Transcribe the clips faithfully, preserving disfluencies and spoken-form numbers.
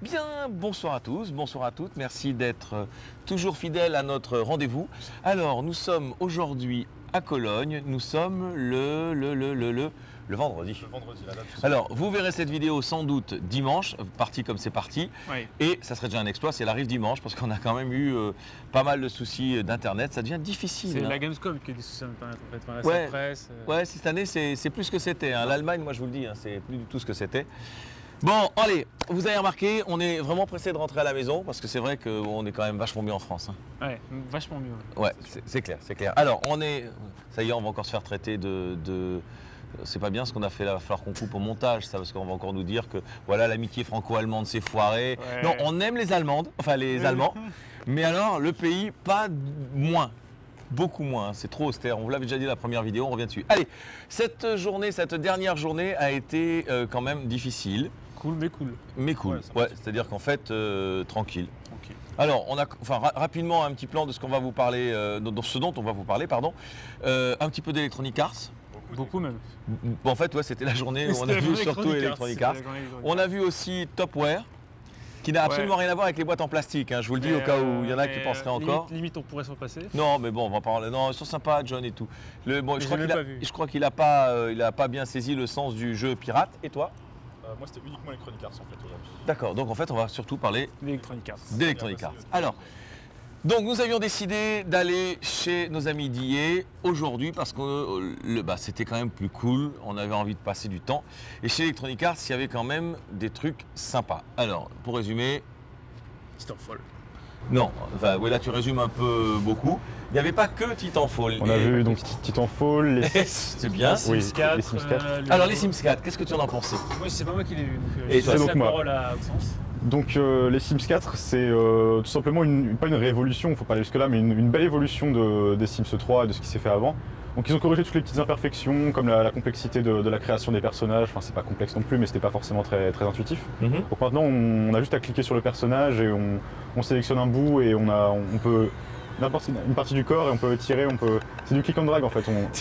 Bien, bonsoir à tous, bonsoir à toutes, merci d'être toujours fidèles à notre rendez-vous. Alors, nous sommes aujourd'hui à Cologne, nous sommes le, le, le, le, le, le vendredi. Le vendredi, la date. Alors, vous verrez cette vidéo sans doute dimanche, parti comme c'est parti, Oui. et ça serait déjà un exploit si elle arrive dimanche, parce qu'on a quand même eu euh, pas mal de soucis d'internet, ça devient difficile. C'est hein. la Gamescom qui a des soucis d'internet en fait, enfin, la Ouais. presse. Euh... Ouais, cette année, c'est plus ce que c'était. Hein. L'Allemagne, moi je vous le dis, hein, c'est plus du tout ce que c'était. Bon, allez, vous avez remarqué, on est vraiment pressé de rentrer à la maison parce que c'est vrai qu'on est quand même vachement mieux en France. Hein. Ouais, vachement mieux. Ouais, c'est clair, c'est clair. Alors, on est. Ça y est, on va encore se faire traiter de. de... C'est pas bien ce qu'on a fait là, il va falloir qu'on coupe au montage, ça, parce qu'on va encore nous dire que voilà, l'amitié franco-allemande s'est foirée. Ouais. Non, on aime les Allemandes, enfin les Allemands, mais alors le pays, pas moins. Beaucoup moins, c'est trop austère, on vous l'avait déjà dit dans la première vidéo, on revient dessus. Allez, cette journée, cette dernière journée a été euh, quand même difficile. Cool, mais cool. Mais cool, Ouais, ouais, c'est-à-dire qu'en fait, euh, tranquille. Tranquille. Alors, on a enfin, ra rapidement un petit plan de ce qu'on va vous parler, euh, de, de ce dont on va vous parler, pardon. Euh, un petit peu d'Electronic Arts. Beaucoup, Beaucoup même. Bon, en fait, ouais, c'était la journée où on a vu surtout Electronic Arts. On a vu aussi Topware, qui n'a absolument Ouais. rien à voir avec les boîtes en plastique. Hein. Je vous le dis au cas où il y en a qui penseraient encore. Limite, limite, on pourrait s'en passer. Non, mais bon, on va parler. Non, ils sont sympas, John et tout. Le, bon, je, je crois l'ai qu'il a, pas vu. je crois qu'il n'a pas, euh, il a pas bien saisi le sens du jeu pirate. Et toi? Euh, moi, c'était uniquement Electronic Arts en fait aujourd'hui. D'accord, donc en fait, on va surtout parler L'Electronic Arts. d'Electronic Arts. Alors, donc nous avions décidé d'aller chez nos amis d'I A aujourd'hui parce que euh, le- bah, c'était quand même plus cool, on avait envie de passer du temps. Et chez Electronic Arts, il y avait quand même des trucs sympas. Alors, pour résumer, Titanfall. non, enfin, oui, là tu résumes un peu beaucoup. Il n'y avait pas que Titanfall. On a Et- vu donc Titanfall, les... C'est bien. Oui, Sims quatre. les Sims quatre. euh, le- Alors les Sims quatre, qu'est-ce que tu en as pensé? Moi, c'est pas moi qui l'ai vu. Donc, euh, Et je toi, passe donc la moi. parole à Maxence. donc euh, les Sims quatre, c'est euh, tout simplement une, pas une révolution, il faut pas aller jusque là, mais une, une belle évolution de, des Sims trois, de ce qui s'est fait avant. Donc ils ont corrigé toutes les petites imperfections, comme la, la complexité de, de la création des personnages. Enfin, c'est pas complexe non plus, mais c'était pas forcément très, très intuitif. Mhm. Donc maintenant, on, on a juste à cliquer sur le personnage et on, on sélectionne un bout et on a, on peut n'importe une partie du corps et on peut tirer, on peut. C'est du click and drag en fait. On,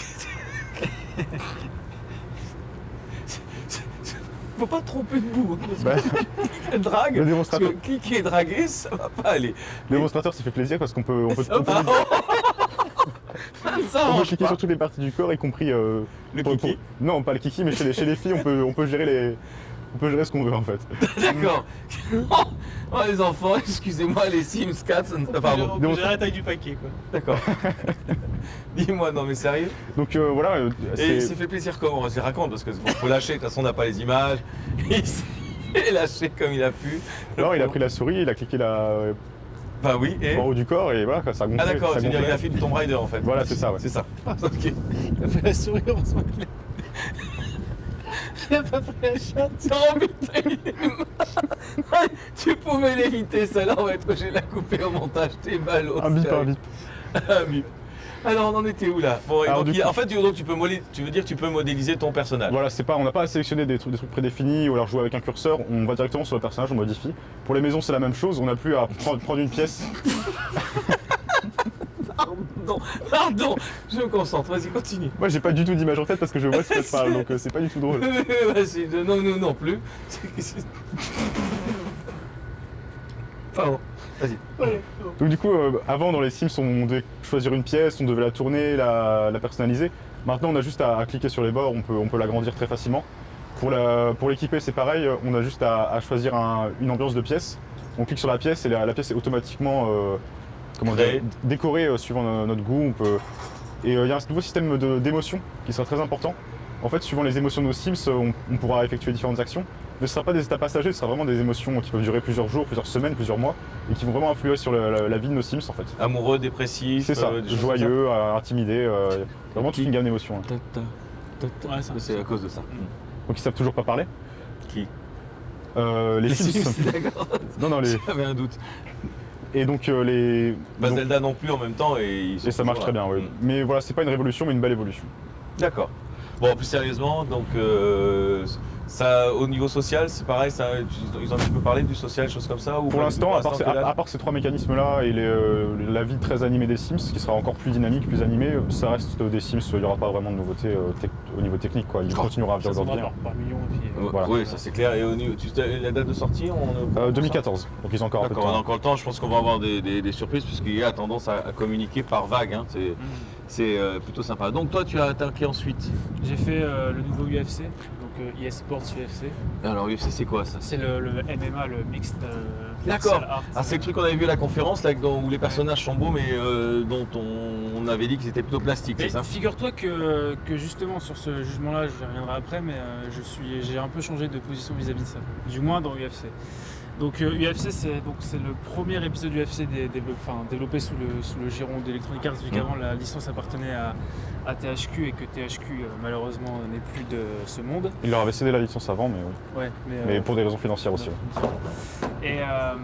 Faut pas te tromper de bout. bah, Drague, le parce démonstrateur, que cliquer et draguer, ça va pas aller. le démonstrateur, ça fait plaisir parce qu'on peut, on peut, Ça on peut- va. Ça on peut marche cliquer pas. sur toutes les parties du corps, y compris. euh, Le pour- kiki. pour- Non, pas le kiki, mais chez les, chez les filles, on peut, on peut gérer les, on peut gérer ce qu'on veut en fait. D'accord. Oh les enfants, excusez-moi, les Sims quatre, ça ne... Ah, pardon. On peut gérer la taille du paquet, quoi. D'accord. Dis-moi, non mais sérieux? Donc euh, voilà. euh, Et c'est- il s'est fait plaisir comment? Vas-y, raconte, parce qu'il faut lâcher, de toute façon on n'a pas les images. Il s'est lâché comme il a pu. Alors il a pris la souris, il a cliqué la Bah oui, et... en haut du corps et voilà, quoi, ça a gonflé. Ah d'accord, ça c'est une gonflait. graphie de Tomb Raider en fait. Voilà, c'est ça, ouais. C'est ça. Ok. Il a fait la souris, heureusement qu'il a. Il a pas pris la chatte. Oh putain, il est mal. Tu pouvais l'éviter, celle-là, on va être obligé de la couper au montage, t'es ballot. Un bip, un bip. Un bip. Alors on en était où là? Bon, et Alors, donc, du il y a- coup- en fait, tu, donc, tu, peux modé- tu veux dire que tu peux modéliser ton personnage. Voilà, c'est pas, on n'a pas à sélectionner des trucs, des trucs prédéfinis ou alors jouer avec un curseur, on va directement sur le personnage, on modifie. Pour les maisons, c'est la même chose, on n'a plus à prendre, prendre une pièce. Pardon, pardon, je me concentre, vas-y, continue. Moi, j'ai pas du tout d'image en tête parce que je vois ce que je parle, donc euh, c'est pas du tout drôle. Vas-y, non, nous non plus. Pardon, vas-y. Donc du coup, euh, avant dans les Sims, on devait choisir une pièce, on devait la tourner, la, la personnaliser. Maintenant, on a juste à, à cliquer sur les bords, on peut, on peut l'agrandir très facilement. Pour la- pour l'équiper, c'est pareil, on a juste à, à choisir un- une ambiance de pièce. On clique sur la pièce et la, la pièce est automatiquement euh, comment Créée. dire, décorée euh, suivant no- notre goût. On peut... Et euh, il y a un nouveau système de- d'émotions qui sera très important. En fait, suivant les émotions de nos Sims, on, on pourra effectuer différentes actions. Mais ce ne sera pas des états passagers, ce sera vraiment des émotions qui peuvent durer plusieurs jours, plusieurs semaines, plusieurs mois, et qui vont vraiment influer sur le- la, la vie de nos Sims en fait. Amoureux, dépressif, C'est ça, euh, des choses joyeux, euh, intimidé, euh, vraiment toute une gamme d'émotions. hein. comme ça. Ta, ta, ta. Ouais, ça- C'est à cause de ça. Donc ils savent toujours pas parler. Qui? Euh, les, Les Sims. Sims, d'accord. Non, non, les... J'avais un doute. Et donc euh, les. Bah, donc- Zelda non plus en même temps et ils sont Et ça marche toujours très là. bien, oui. Mm. Mais voilà, c'est pas une révolution, mais une belle évolution. D'accord. Bon, plus sérieusement, donc euh, ça, au niveau social, c'est pareil, ça, ils ont un petit peu parlé du social, choses comme ça ou Pour pas- l'instant, à, part ces- que là- à- à part ces trois mécanismes-là et les, euh, la vie très animée des Sims, qui sera encore plus dynamique, plus animée, ça reste des Sims, il n'y aura pas vraiment de nouveautés euh, tec- au niveau technique. Quoi. Il continuera à bien Ça se voit grandir. par, par millions. Et puis, Voilà. Oui, ça c'est clair. Et au niveau, tu sais, la date de sortie, on Euh, deux mille quatorze, donc ils ont encore un peu de D'accord, on a temps. encore le temps. Je pense qu'on va avoir des, des- des surprises puisqu'il y a tendance à, à communiquer par vague. Hein. C'est c'est, euh, plutôt sympa. Donc toi, tu as attaqué ensuite. J'ai fait euh, le nouveau U F C, donc euh, eSports U F C. Alors U F C, c'est quoi ça? C'est le, le M M A, le Mixed euh, D'accord. Martial Arts. Ah, c'est le truc qu'on avait vu à la conférence là, dont- où les personnages sont beaux, mais euh, dont on, on avait dit qu'ils étaient plutôt plastiques, Mais c'est ça? figure-toi que, que justement sur ce jugement-là, je reviendrai après, mais euh, je suis, j'ai un peu changé de position vis-à-vis de ça, du moins dans U F C. Donc euh, U F C, c'est donc c'est le premier épisode U F C dé- développé, enfin, développé sous le sous le giron d'Electronic Arts, vu Mm. qu'avant la licence appartenait à, à T H Q et que T H Q euh, malheureusement n'est plus de ce monde. Ils leur avaient cédé la licence avant, mais, oui. Ouais, mais, mais euh, pour des raisons financières aussi. ouais. Et, euh,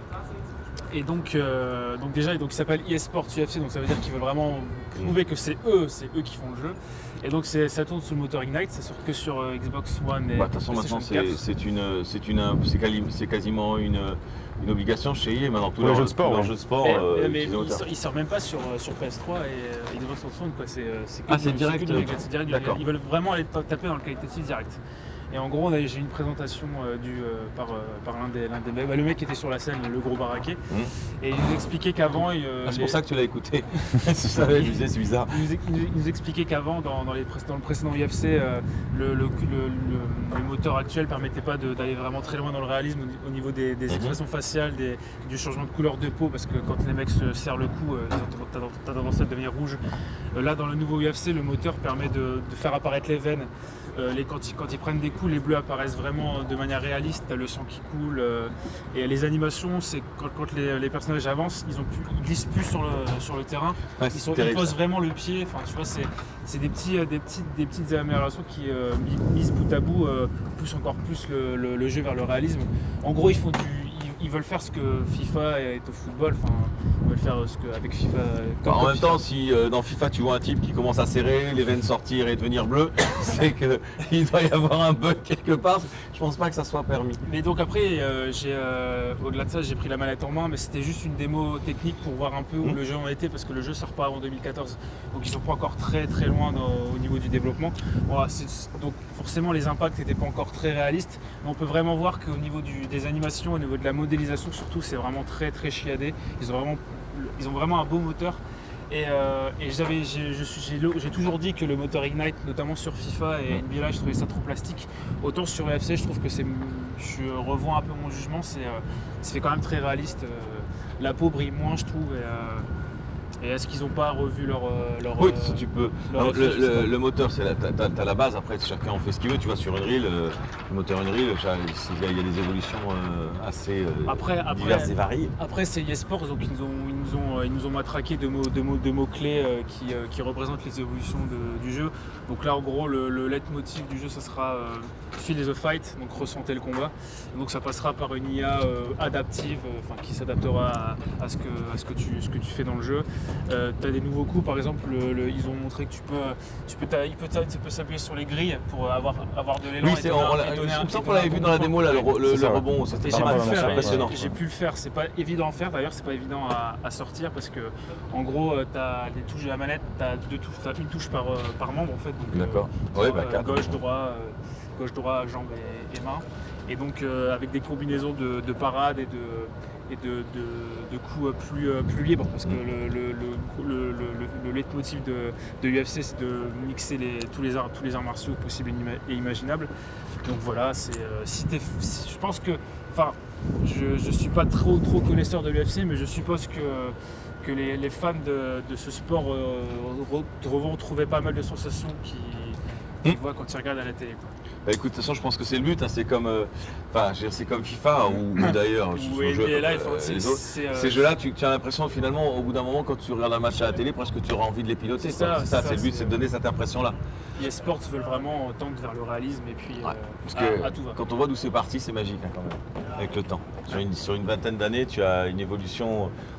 et donc, euh, donc déjà, donc il s'appelle eSports U F C, donc ça veut dire qu'ils veulent vraiment prouver que c'est eux, c'est eux qui font le jeu. Et donc c'est- ça tourne sous le moteur Ignite, ça sort que sur euh, Xbox One et Bah, de toute façon, PlayStation maintenant, c'est quatre. c'est une, c'est une, c'est quali- c'est quasiment une, une obligation chez E A maintenant. Tous Pour les leurs jeux de sport, tous leurs ouais. jeux de sport. Mais, euh, mais utilisent le il, moteur. sort, il sort même pas sur, euh, sur P S trois et, euh, et Xbox One, quoi. C'est euh, c'est que Ah, du- c'est que direct, du euh, Ignite, c'est direct du d'accord. Ignite. Ils veulent vraiment aller ta- taper dans le qualitatif direct. Et en gros, on a- j'ai eu une présentation euh, du, euh, par, euh, par l'un des, l'un des mecs, bah, le mec qui était sur la scène, le gros baraquet, Mhm. et il nous expliquait qu'avant, il, euh, Ah, c'est les- pour ça que tu l'as écouté. Si je savais, je me disais, c'est bizarre. il nous, ex- il nous- il nous expliquait qu'avant, dans, dans, les pré- dans le précédent U F C, euh, le, le, le- le- le moteur actuel permettait pas de- d'aller vraiment très loin dans le réalisme au, ni- au niveau des, des Mhm. expressions faciales, des- du changement de couleur de peau, parce que quand les mecs se serrent le cou, euh, ils ont t'as- t'as tendance à devenir rouge. Euh, là, dans le nouveau U F C, le moteur permet de, de faire apparaître les veines. Euh, les, quand, ils, quand ils prennent des coups, les bleus apparaissent vraiment de manière réaliste, t'as le sang qui coule. euh, et les animations, c'est quand, quand les, les personnages avancent, ils, ont plus, ils glissent plus sur le, sur le terrain. Ouais, Ils, c'est sont, ils terrible, posent ça. vraiment le pied, enfin tu vois, c'est c'est des, petits, euh, des, petites, des petites améliorations qui, euh, mis- mises bout à bout, euh, poussent encore plus le, le- le jeu vers le réalisme. En gros, ils, font du, ils, ils veulent faire ce que FIFA est au football, enfin, ils veulent faire ce que avec FIFA. comme Bah, en comme même FIFA. temps, si euh, dans FIFA tu vois un type qui commence à serrer, les veines sortir et devenir bleu, c'est qu'il doit y avoir un bug quelque part. Je pense pas que ça soit permis. Mais donc après, euh, j'ai, euh, au-delà de ça, j'ai pris la manette en main, mais c'était juste une démo technique pour voir un peu où Mhm. le jeu en était, parce que le jeu sort pas avant deux mille quatorze, donc ils sont pas encore très très loin dans- au niveau du développement. Voilà, c'est- donc forcément les impacts n'étaient pas encore très réalistes, mais on peut vraiment voir qu'au niveau du- des animations, au niveau de la modélisation surtout, c'est vraiment très très chiadé. Ils ont vraiment, ils ont vraiment un beau moteur. Et, euh, et j'avais, j'ai, je suis- j'ai, j'ai toujours dit que le moteur Ignite, notamment sur FIFA et N B A Live, je trouvais ça trop plastique. Autant sur U F C, je trouve que c'est, je revois un peu mon jugement, c'est, euh, ça fait quand même très réaliste. euh, la peau brille moins, je trouve. Et, euh, et est-ce qu'ils n'ont pas revu leur, euh, leur, Oui, euh, si tu peux. leur Alors, le, réflexe, je sais le- pas. le moteur, c'est la, t'as, t'as- t'as la base. Après, chacun en fait ce qu'il veut. Tu vois, sur Unreal, euh, le moteur Unreal, ça, c'est- il y, a- il y a des évolutions euh, assez euh, Après- après- diverses et variées. Après, c'est eSports, donc ils nous ont, ils nous ont, ils nous ont matraqué de mots, de mots, de mots clés euh, qui, euh, qui représentent les évolutions de- du jeu. Donc là, en gros, le, le leitmotiv du jeu, ça sera euh, Feel the fight, donc ressentez le combat. Et donc ça passera par une I A euh, adaptive, euh, enfin qui s'adaptera à, à ce que, à ce que tu, ce que tu fais dans le jeu. Euh, tu as des nouveaux coups, par exemple, le- le- ils ont montré que tu peux, tu peux, t'a- il peut, t'a- tu peux s'appuyer sur les grilles pour avoir, avoir de l'élan. Oui, et c'est, donner on, un- l'a- et il donner un- me et semble qu'on donner l'avait un vu bon dans la point. démo, là, le, re- le- C'est le ça, ouais. rebond, c'était Et pas j'ai mal, pu le c'est faire, et impressionnant. J'ai pu le faire, c'est pas évident à faire, d'ailleurs c'est pas évident à, à sortir parce que en gros tu as les touches de la manette, tu as deux touches, t'as une touche par, euh, par membre en fait. Donc, D'accord. euh, Ouais, euh, bah, quatre. gauche, droit, euh, gauche, droit, jambes et, et mains. Et donc euh, avec des combinaisons de, de parades et de, et de, de, de coups euh, plus, euh, plus libres parce que Mm. le, le, le, le, le, le leitmotiv de, de U F C c'est de mixer les, tous, les arts, tous les arts martiaux possibles et ima- et imaginables. Donc voilà, c'est, euh, si t'es, si- je pense que, enfin, je ne suis pas trop, trop connaisseur de l'U F C, mais je suppose que, que les, les fans de, de ce sport euh, re- vont trouver pas mal de sensations qu'ils qu'ils Mm. voient quand ils regardent à la télé, quoi. Bah, écoute, de toute façon, je pense que c'est le but. Hein, c'est comme, euh, enfin, je veux dire, c'est comme FIFA ou, ou d'ailleurs, je- Ou je- N B A je- Live, euh, c'est- les autres. c'est, euh, Ces jeux-là, tu, tu as l'impression finalement, au bout d'un moment, quand tu regardes un match à la télé, presque tu auras envie de les piloter. C'est quoi. ça, c'est ça, c'est c'est le ça, but, c'est- c'est de donner cette impression-là. eSports veulent vraiment tendre vers le réalisme et puis Ouais, euh, Parce à, que à tout va. quand on voit d'où c'est parti, c'est magique hein, quand même, avec le temps. Sur une, sur une vingtaine d'années, tu as une évolution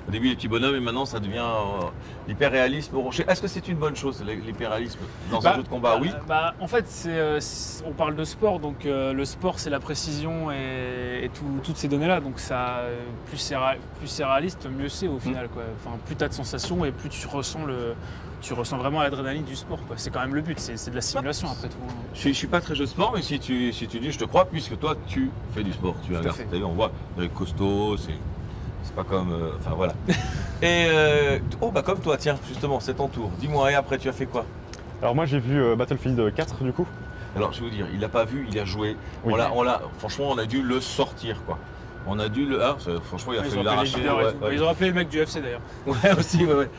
Au début, les petits bonhommes, et maintenant, ça devient euh, l'hyper-réalisme au rocher. Est-ce que c'est une bonne chose, l'hyper-réalisme, dans Bah, un jeu de combat? Oui. Euh, bah, en fait, c'est, euh, c'est- on parle de sport, donc euh, le sport, c'est la précision et, et tout- toutes ces données-là. Donc, ça, euh, plus c'est ra- plus c'est réaliste, mieux c'est au final. Quoi. Enfin, plus tu as de sensations et plus tu ressens, le, tu ressens vraiment l'adrénaline du sport. Quoi. C'est quand même le but, c'est, c'est de la simulation après tout. Je ne suis pas très jeu de sport, mais si tu, si tu dis, je te crois, puisque toi, tu fais du sport. Tu Tout à regardes, fait. t'as vu, on voit, il est costaud, c'est c'est pas comme... euh, Enfin, voilà. Et, euh, oh, bah comme toi, tiens, justement, c'est ton tour. Dis-moi, et après, tu as fait quoi? Alors moi j'ai vu euh, Battlefield quatre du coup. Alors, je vais vous dire, il n'a pas vu, il a joué. Oui. On l'a, on l'a, franchement, on a dû le sortir, quoi. On a dû le... Ah, ça- franchement, il a Ils fallu ont, appelé les l'arracher. leaders et ouais, tout. ouais. Ils ont appelé le mec du F C d'ailleurs. Ouais, aussi, ouais, ouais.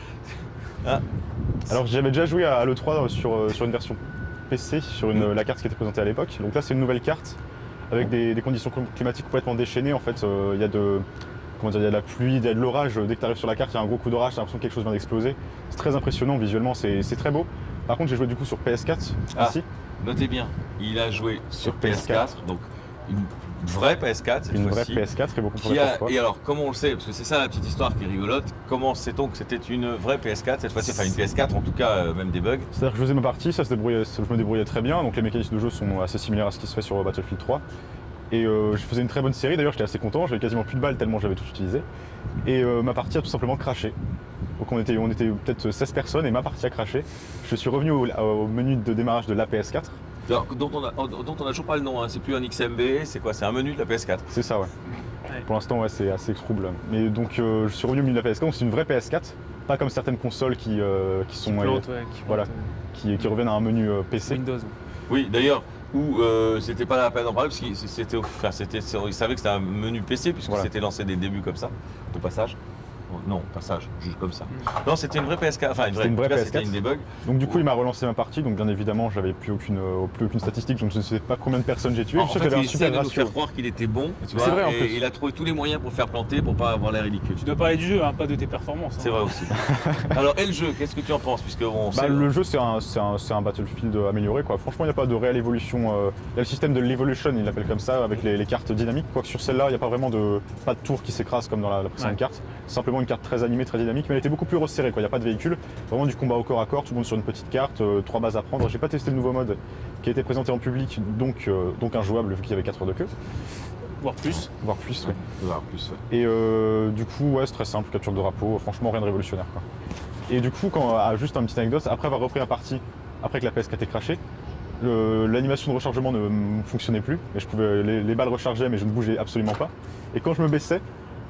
Alors j'avais déjà joué à l'E trois sur, euh, sur une version P C, sur une, la carte qui était présentée à l'époque. Donc là c'est une nouvelle carte avec des, des conditions climatiques complètement déchaînées. En fait euh, il y a de... Comment dire, il y a de la pluie, il y a de l'orage. Dès que tu arrives sur la carte, il y a un gros coup d'orage, t'as l'impression que quelque chose vient d'exploser. C'est très impressionnant visuellement, c'est c'est très beau. Par contre, j'ai joué du coup sur P S quatre Ah. ici. Notez bien, il a joué sur Sur P S quatre, donc une vraie P S quatre cette Une vraie fois-ci. P S quatre et vous Qui comprenez a- pourquoi. et alors, comment on le sait? Parce que c'est ça la petite histoire qui est rigolote. Comment sait-on que c'était une vraie P S quatre cette fois-ci? Enfin, une P S quatre, en tout cas, euh, même des bugs. C'est-à-dire que je faisais ma partie, ça se débrouillait, je me débrouillais très bien. Donc les mécanismes de jeu sont assez similaires à ce qui se fait sur Battlefield trois. Et euh, je faisais une très bonne série, d'ailleurs j'étais assez content, j'avais quasiment plus de balles tellement j'avais tout utilisé. Et euh, ma partie a tout simplement craché. Donc on était, on était peut-être seize personnes et ma partie a craché. Je suis revenu au, au menu de démarrage de la P S quatre. Alors, dont on a, dont on a toujours pas le nom, hein. C'est plus un X M B, c'est quoi? C'est un menu de la P S quatre. C'est ça, ouais. Ouais. Pour l'instant, ouais, c'est assez trouble. Mais donc euh, je suis revenu au menu de la P S quatre, donc c'est une vraie P S quatre, pas comme certaines consoles qui, euh, qui sont Qui euh, plantent, ouais, qui voilà. plantent, qui, qui reviennent à un menu euh, P euh, C. Windows. Oui, d'ailleurs, où euh, c'était pas la peine d'en parler, parce qu'ils c'était, enfin, c'était, ils savaient que c'était un menu P C, puisque Voilà. c'était lancé des débuts comme ça, de passage. Non, passage, juste comme ça. Mm. Non, c'était une vraie P S quatre, enfin une vraie, C'était une vraie en tout cas, P S c'était quatre. une debug. Donc du coup il m'a relancé ma partie, donc bien évidemment j'avais plus aucune, euh, plus aucune statistique, donc je ne sais pas combien de personnes j'ai tué. En Je sais fait, que j'avais il un super essaie de nous ratio. faire croire qu'il était bon, tu vois, C'est vrai, en et plus. il a trouvé tous les moyens pour faire planter, pour pas avoir l'air ridicule. Tu dois parler du jeu, hein, pas de tes performances. hein. C'est vrai aussi. Alors, et le jeu, qu'est-ce que tu en penses? Puisque on Bah, sait, le jeu c'est un, c'est un, c'est un Battlefield amélioré quoi. Franchement il n'y a pas de réelle évolution. euh, Il y a le système de l'Evolution, il l'appelle comme ça, avec les, les cartes dynamiques. Quoique sur celle-là il n'y a pas vraiment de, pas de tour qui s'écrase comme dans la, la précédente Ouais. carte. C'est simplement une carte très animée, très dynamique, mais elle était beaucoup plus resserrée quoi. Il n'y a pas de véhicule, vraiment du combat au corps à corps, tout le monde sur une petite carte, euh, trois bases à prendre. J'ai pas testé le nouveau mode qui a été présenté en public, donc, euh, donc injouable vu qu'il y avait quatre heures de queue, Voire plus. voire plus. Ouais. on va voir plus, ouais. Et euh, du coup, ouais, c'est très simple, capture de drapeau, franchement rien de révolutionnaire. Quoi. Et du coup, quand, ah, juste une petite anecdote, après avoir repris la partie, après que la P S quatre ait craché, le- l'animation de rechargement ne m- fonctionnait plus. Et je pouvais, les, les balles rechargeaient, mais je ne bougeais absolument pas. Et quand je me baissais,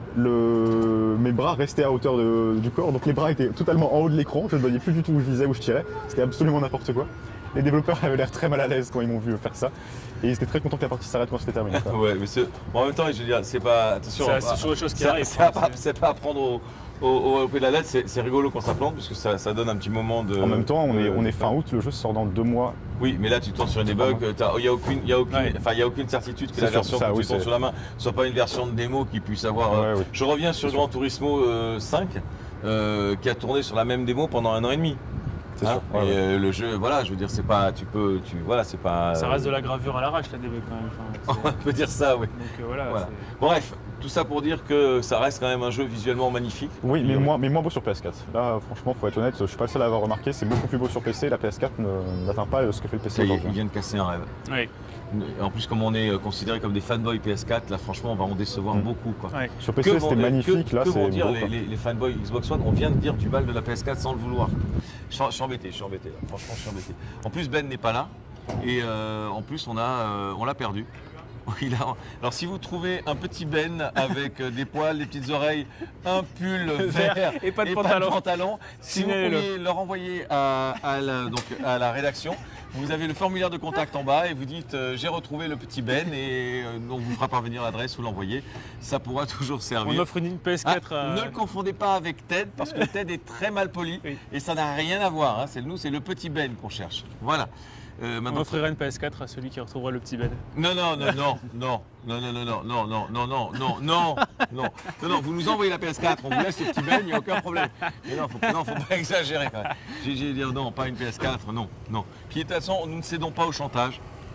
le, mes bras restaient à hauteur de- du corps, donc les bras étaient totalement en haut de l'écran, je ne voyais plus du tout où je visais, où je tirais. C'était absolument n'importe quoi. Les développeurs avaient l'air très mal à l'aise quand ils m'ont vu faire ça. Et ils étaient très contents que la partie s'arrête quand c'était terminé. quoi. Ouais, mais c'est- en même temps, je veux dire, c'est pas. Attention, C'est- on va- c'est toujours des choses qui c'est- arrivent, C'est à hein, pas- c'est- c'est pas à prendre au, au, au pied de la lettre, c'est c'est rigolo quand ça plante, parce que ça, ça donne un petit moment de. En même temps, on est, de- on est fin août, le jeu sort dans deux mois. Oui, mais là tu tombes sur des bugs, il n'y a aucune, y a aucune, Ouais. enfin, y a aucune certitude que C'est la sûr, version ça, que oui, tu tombes c'est- sur la main soit pas une version de démo qui puisse avoir. euh, Ouais, oui. Je reviens sur C'est Gran Turismo euh, cinq, euh, qui a tourné sur la même démo pendant un an et demi. C'est Hein, sûr. Ouais, et ouais. euh, le jeu, voilà, je veux dire, c'est pas, tu peux, tu, voilà, c'est pas. Ça euh, reste de la gravure à l'arrache, la D B quand même. Enfin, On c'est- peut dire ça, oui. donc euh, voilà. Voilà. c'est- Bref, tout ça pour dire que ça reste quand même un jeu visuellement magnifique. Oui, mais moins, mais moins beau sur P S quatre. Là, franchement, faut être honnête, je suis pas le seul à avoir remarqué, c'est beaucoup plus beau sur P C. La P S quatre ne- n'atteint pas ce que fait le P C Ça y est, il aujourd'hui. vient de casser un rêve. Ouais, En plus, comme on est euh, considéré comme des fanboys P S quatre, là, franchement, on va en décevoir Mm. beaucoup, quoi. ouais. Sur P Que C, vont- c'était que- magnifique, là, que c'est vont dire beau, les, quoi. les- les fanboys Xbox One? On vient de dire du mal de la P S quatre sans le vouloir. Je suis, je suis embêté, je suis embêté. Là. Franchement, je suis embêté. En plus, Ben n'est pas là. Et euh, en plus, on a, euh, on l'a perdu. Il a- Alors, si vous trouvez un petit Ben avec euh, des poils, des petites oreilles, un pull vert et pas de pantalon. pantalon, si vous Signalez-le. pouviez le renvoyer à, à la, donc, à la rédaction, vous avez le formulaire de contact en bas et vous dites euh, j'ai retrouvé le petit Ben et euh, on vous fera parvenir l'adresse ou l'envoyer. Ça pourra toujours servir. On offre une P S Ah, quatre à... ne le confondez pas avec Ted parce que Ted est très mal poli Oui. et ça n'a rien à voir. Hein. C'est nous, c'est le petit Ben qu'on cherche. Voilà. Euh, On maintenant, offrira une P S quatre à celui qui retrouvera le petit Ben. non, non, non, non, non, non, non, non, non, non, non, non, non, non, non, non, non, non, vous nous envoyez la P S quatre, on vous laisse le petit Ben, il n'y a aucun problème. Mais non, faut, non, faut pas exagérer quand même. J'ai j'ai dit non, pas une P S quatre, non, non. Puis de toute façon, nous ne cédons pas au chantage.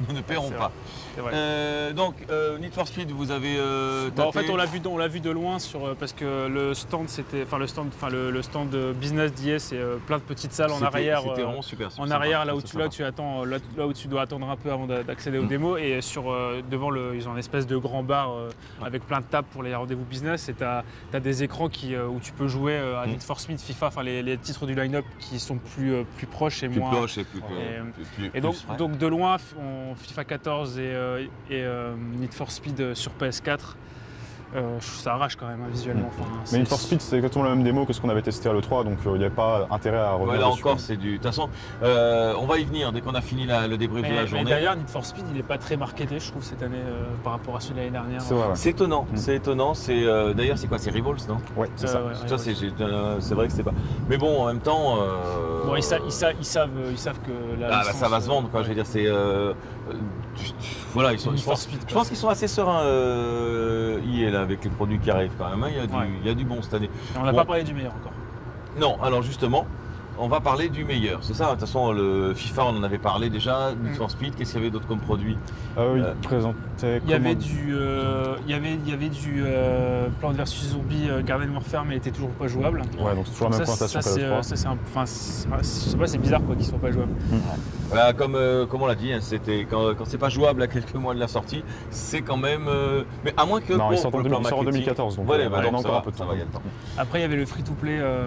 nous ne paierons C'est pas. C'est vrai. Euh, donc, euh, Need for Speed, vous avez euh, Bah, en tapé- fait, on l'a vu, de- on l'a vu de loin sur, euh, parce que le stand, c'était, enfin le stand, enfin le, le stand de business d'I S, c'est euh, plein de petites salles en C'était- arrière. C'était euh, vraiment super. En sympa, arrière, là où, ça, tu, ça là, va. où tu attends, là, là où tu dois attendre un peu avant d'a- d'accéder aux Mm. démos, et sur euh, devant le, ils ont une espèce de grand bar euh, Ouais. avec plein de tables pour les rendez-vous business. Et tu as des écrans qui, euh, où tu peux jouer euh, à Mm. Need for Speed, FIFA, enfin les, les titres du line-up qui sont plus, euh, plus proches et Plus moins. proche et plus. Et, plus- plus- Et donc, plus, ouais. donc de loin, on, FIFA quatorze et, euh, et euh, Need for Speed sur P S quatre, euh, ça arrache quand même hein, visuellement. Enfin, Mais c'est- Need for Speed, c'est exactement la même démo que ce qu'on avait testé à l'E trois, donc il n'y a pas intérêt à revenir Ouais, là dessus. encore, c'est du. De toute façon, euh, on va y venir dès qu'on a fini la- le débrief Mais, de la mais journée. d'ailleurs, Need for Speed, il n'est pas très marketé, je trouve, cette année euh, par rapport à celui de l'année dernière. C'est vrai, ouais. C'est étonnant, Mm. c'est étonnant. C'est euh, d'ailleurs, c'est quoi? C'est Revolts, non? Ouais, c'est Euh, ça. ouais, Ça, ouais, c'est ouais. j'ai- euh, c'est vrai que c'est pas. Mais bon, en même temps. euh, Bon, ils, sa- ils sa- ils savent, ils savent que la Ah, bah, licence, ça va se vendre, quoi. euh, Je veux dire, c'est. euh, euh, tu- tu- voilà, ils sont. Need Je for pense, Speed, je quoi. pense qu'ils sont assez sereins, euh, I A, là, avec les produits qui arrivent quand même. hein. Il y a du, Ouais. il y a du bon cette année. Et on n'a Bon. pas parlé du meilleur encore. Non, alors justement, on va parler du meilleur. C'est ça, de toute façon, le FIFA, on en avait parlé déjà. Need Mm. for Speed, qu'est-ce qu'il y avait d'autre comme produit? Ah oui, Euh, il présentait Il y avait comment- du, euh, il y avait, il y avait du euh, Plants versus Zombies euh, Garden Warfare, mais il était toujours pas jouable. Ouais, donc c'est toujours la même Ça, présentation ça, que c'est, l'E euh, trois. ça, c'est un- enfin, c'est- je sais pas, c'est bizarre quoi qu'ils soient pas jouables. Voilà, comme, euh, comme on l'a dit, hein, c'était quand, quand c'est pas jouable à quelques mois de la sortie, c'est quand même. euh, mais à moins que. Non, bon, il sort en pour le deux- plan il sort en marketing- deux mille quatorze, donc, Ouais, euh, bah, on a donc encore ça va, un peu de ça temps. va, il y a le temps. Après, il y avait le free-to-play, euh,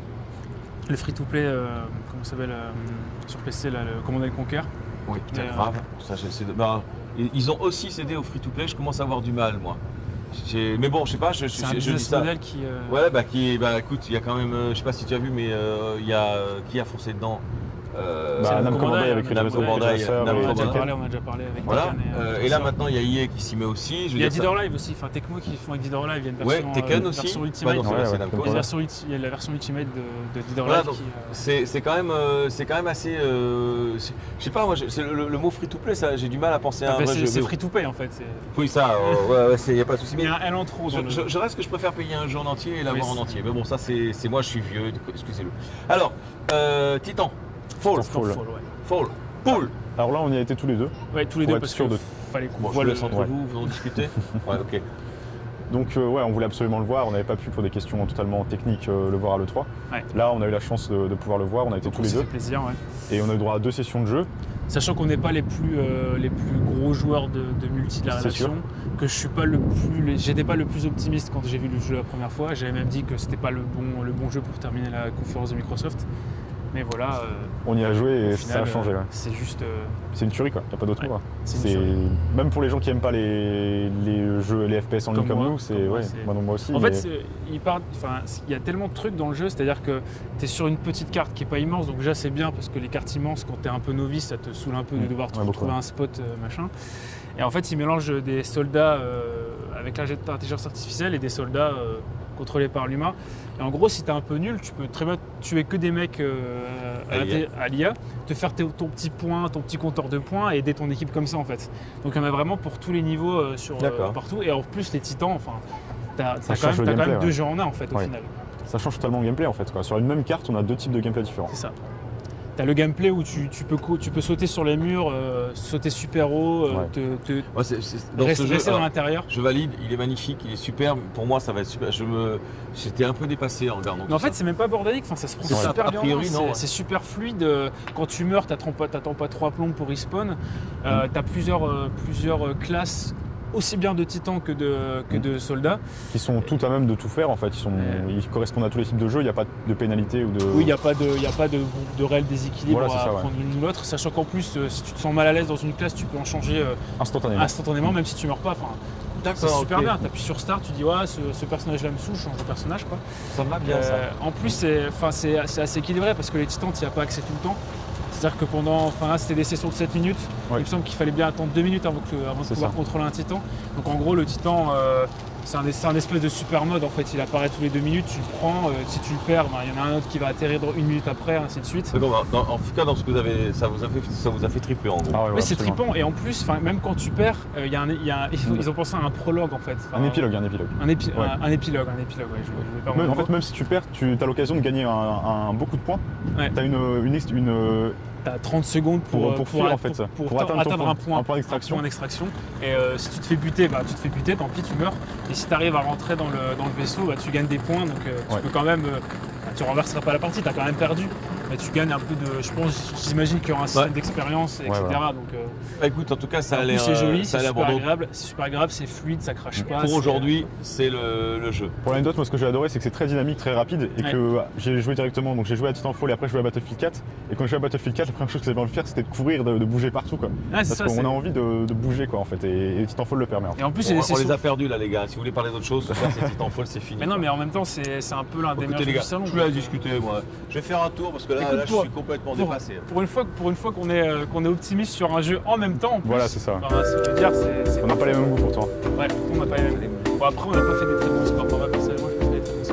le free-to-play, euh, comment ça s'appelle, euh, sur P C, là, le Command and Conquer. Oui, c'est Mais, euh, grave. Ça, j'essaie de- bah, ils- ils ont aussi cédé au free-to-play, je commence à avoir du mal, moi. J'ai- Mais bon, je sais pas, je, je, C'est un je dis business ça. model qui. euh, Ouais, bah, qui, bah écoute, il y a quand même, euh, je sais pas si tu as vu, mais euh, il y a euh, qui a foncé dedans. Euh, Bah, c'est Namco Namco Bandai avec Bandai, les Namco Metro Bandai, Racer Namco on en et a déjà Bandai. parlé, on a déjà parlé avec Voilà. Tekken et, Euh, euh, et là ça. maintenant, il y a I A qui s'y met aussi. Je veux Il y a dire, Dead ça- or Alive aussi, enfin Tecmo qui font avec Dead or Alive, il y a une Ouais, version, Tekken euh, aussi. version Bah, Ultimate. donc, Ouais, c'est ouais, Namco. Il y a ouais. la version ulti- il y a la version Ultimate de, de Dead or Voilà, Alive donc, qui, euh, C'est c'est quand même, euh, c'est quand même assez. euh, c'est- je sais pas, moi, je- c'est le, le mot free-to-play, ça, j'ai du mal à penser à un enfin, vrai c'est jeu. c'est vidéo. free to pay en fait. c'est- Oui, ça, euh, ouais, ouais, c'est- y a pas de souci. Il y Mais a un L en trop je, dans le je- je reste que je préfère payer un jeu en entier et l'avoir Oui, en c'est- entier. Mais bon, ça, c'est c'est moi, je suis vieux. Excusez-le. Alors, euh, Titan, Fall, Titan. Fall. Fall, ouais. Fall, Pool. Alors là, on y a été tous les deux. Ouais, tous les Pour deux être parce sûr que de- fallait qu'on Bon, je voit vous le. laisse entre ouais. vous, vous en discutez. Ouais, ok. Donc euh, ouais, on voulait absolument le voir. On n'avait pas pu pour des questions totalement techniques euh, le voir à l'E trois. Ouais. Là, on a eu la chance de, de pouvoir le voir. On a été Donc, tous on les s'est deux fait plaisir, ouais. et on a eu droit à deux sessions de jeu. Sachant qu'on n'est pas les plus, euh, les plus gros joueurs de, de multi de la C'est rédaction, que je suis pas le plus, j'étais pas le plus optimiste quand j'ai vu le jeu la première fois. J'avais même dit que c'était pas le bon, le bon jeu pour terminer la conférence de Microsoft. Mais voilà, euh, On y a joué et au ça final, a changé. euh, ouais. c'est juste. euh, C'est une tuerie quoi. Y a pas d'autre Ouais, mot. hein. c'est une C'est tuerie. même pour les gens qui aiment pas les, les jeux, les F P S en ligne Comme comme moi, nous, c'est comme moi, ouais. c'est- Moi, non, moi aussi. En mais- fait, c'est- il part- enfin, il y a tellement de trucs dans le jeu, c'est-à-dire que tu es sur une petite carte qui est pas immense, donc déjà c'est bien parce que les cartes immenses, quand tu es un peu novice, ça te saoule un peu de Mm. devoir Ouais, trou- beaucoup, trouver ouais. un spot, euh, machin. Et en fait, il mélange des soldats euh, avec l'intelligence artificielle et des soldats euh, contrôlés par l'humain. Et en gros, si tu es un peu nul, tu peux très bien tuer que des mecs euh, à À l'I A. l'inté- à l'I A, te faire tes- ton petit point, ton petit compteur de points et aider ton équipe comme ça en fait. Donc il y en a vraiment pour tous les niveaux euh, sur, euh, D'accord. partout. Et en plus, les titans, enfin, tu as, Ça quand même, change le t'as quand même gameplay, deux ouais. jeux en un en fait au Ouais. final. Ça change totalement le gameplay en fait. Quoi. Sur une même carte, on a deux types de gameplay différents. C'est ça. T'as le gameplay où tu, tu peux, cou- tu peux sauter sur les murs, euh, sauter super haut, euh, Ouais. te, te Moi, c'est- c'est- dans rester, ce jeu, rester dans alors, l'intérieur. je valide, il est magnifique, il est superbe. Pour moi, ça va être super. Je me, j'étais un peu dépassé en regardant. Mais en tout fait, ça. c'est même pas bordélique, enfin, ça se prend C'est ça, super a bien. priori, en main, non, c'est- ouais. C'est super fluide. euh, Quand tu meurs, t'attends pas, t'attends pas trois plombs pour respawn. Euh, T'as plusieurs, euh, plusieurs euh, classes, aussi bien de titans que de, que Mm. de soldats. Qui sont tout à même de tout faire en fait. Ils, sont, Ouais. ils correspondent à tous les types de jeux. Il n'y a pas de pénalité ou de. Oui, il n'y a pas de, y a pas de, de réel déséquilibre Voilà, c'est à ça, ouais. prendre l'une ou l'autre, sachant qu'en plus, euh, si tu te sens mal à l'aise dans une classe, tu peux en changer euh, Instantanément. instantanément, même si tu meurs pas. Enfin, c'est D'accord, super ok. bien. T'appuies sur Start, tu dis ouais, ce, ce personnage-là me saoule, je change de personnage quoi. Ça va bien ça. Euh, en plus, c'est, enfin, c'est, c'est assez équilibré parce que les titans, tu n'y as pas accès tout le temps. C'est-à-dire que pendant, enfin là, c'était des sessions de sept minutes. Ouais. Il me semble qu'il fallait bien attendre deux minutes avant, que, avant de C'est pouvoir ça. contrôler un titan. Donc en gros, le titan, euh, c'est un, c'est un espèce de super mode. En fait, il apparaît tous les deux minutes. Tu le prends. euh, si tu le perds, ben, il y en a un autre qui va atterrir dans une minute après, ainsi de suite. D'accord, dans- en tout cas, dans ce que vous avez, ça vous a fait, ça vous a fait triper en gros. Ah ouais, ouais, Mais c'est absolument. trippant. Et en plus, enfin, même quand tu perds, euh, il y a un, il y a un- ils ont pensé à un prologue en fait. Enfin, Un épilogue, un épilogue. Un, épi- Ouais. un, un épilogue, un épilogue. Ouais, je, je vais pas Même- m'en en fait, mot. même si tu perds, tu as l'occasion de gagner un, un- beaucoup de points. Ouais. Tu as une, une, ex- une, as trente secondes pour, Pour- pour fuir, en fait, ça. pour, Pour ta- atteindre ton atteindre point- un point, un point d'extraction. un point d'extraction. Et euh, si tu te fais buter, bah, tu te fais buter, tant pis, tu meurs. Et si tu arrives à rentrer dans le, dans le vaisseau, bah, tu gagnes des points. Donc euh, tu Ouais. peux quand même. euh, bah, tu renverseras pas la partie, tu as quand même perdu. Mais tu gagnes un peu de. Je pense, j'imagine qu'il y aura un système Ouais. d'expérience, et cetera. voilà. Donc, euh, Bah, écoute, en tout cas, ça a en plus, l'air c'est euh, joli, ça a c'est l'air super bon. agréable, c'est super agréable, c'est fluide, ça crache pas. Pour c'est- aujourd'hui, c'est le, le jeu. Pour l'anecdote, moi ce que j'ai adoré, c'est que c'est très dynamique, très rapide et Ouais. que j'ai joué directement. Donc j'ai joué à Titanfall et après je joué à Battlefield quatre. Et quand j'ai joué à Battlefield quatre, la première chose que j'avais envie de faire, c'était de courir, de, de bouger partout, quoi. Ouais, c'est Parce ça, qu'on c'est- a envie de, de bouger, quoi, en fait. Et, et Titanfall le permet. En fait. Et en plus, On, c'est- on c'est les a sur- perdus là, les gars. Si vous voulez parler d'autre chose, ce soir, c'est Titanfall, c'est fini. Mais non, mais en même temps, c'est c'est un peu l'un des Écoutez meilleurs les jeux gars, du salon. je voulais discuter moi. Je vais faire un tour parce que là, Écoute, là, je pour- suis complètement pour- dépassé. Pour une fois, pour une fois qu'on est, euh, qu'on est optimiste sur un jeu en même temps, en plus, Voilà, c'est ça. enfin, ce que je veux dire, c'est- c'est On n'a pas les mêmes goûts pourtant. Ouais, on n'a pas les mêmes. Bon, après, on n'a pas fait des très bons scores. Enfin, moi, personnellement, je pas fait des très bons